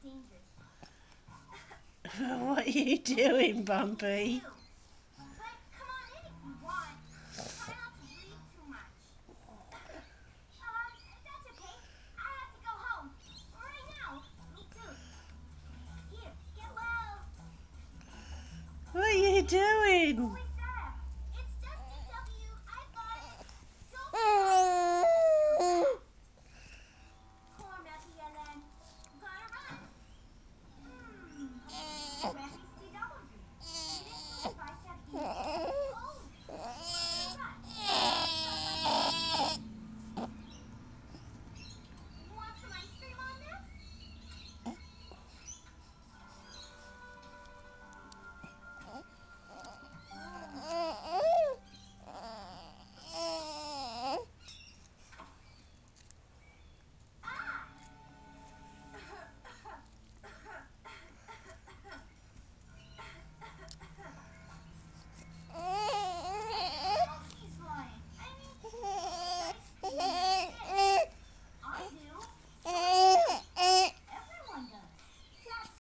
dangerous. What are you doing, Bumpy? But come on in if you want. Try not to breathe too much. That's okay. I have to go home. Right now. Me too. Here, get well. What are you doing?